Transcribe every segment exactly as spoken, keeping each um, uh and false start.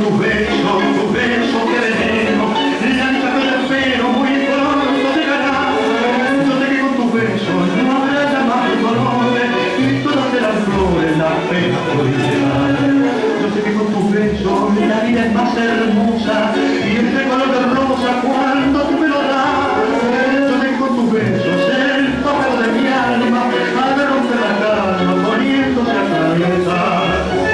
tus besos, tus besos que veneno, lanza pero muy pronto llegará. Yo sé que con tus besos no habrá ya más dolores y todas de las flores la pena por llevar. Yo sé que con tus besos la vida es más hermosa y este color de rosa cuando tú me lo das. Yo sé que con tus besos el pájaro de mi alma ha de romper la calma poniéndose a cantar.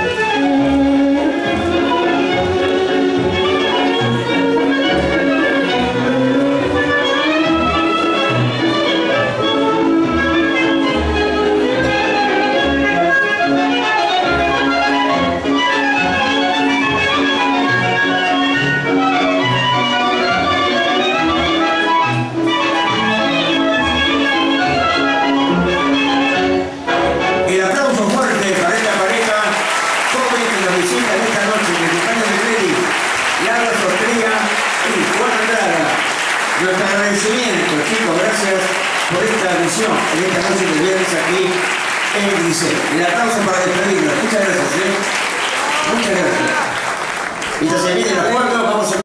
Nuestro agradecimiento, chicos, gracias por esta misión en esta noche de viernes aquí en el Liceo. El aplauso para despedirnos. Muchas gracias, ¿eh? Muchas gracias. Y ya se viene la cuarta, vamos a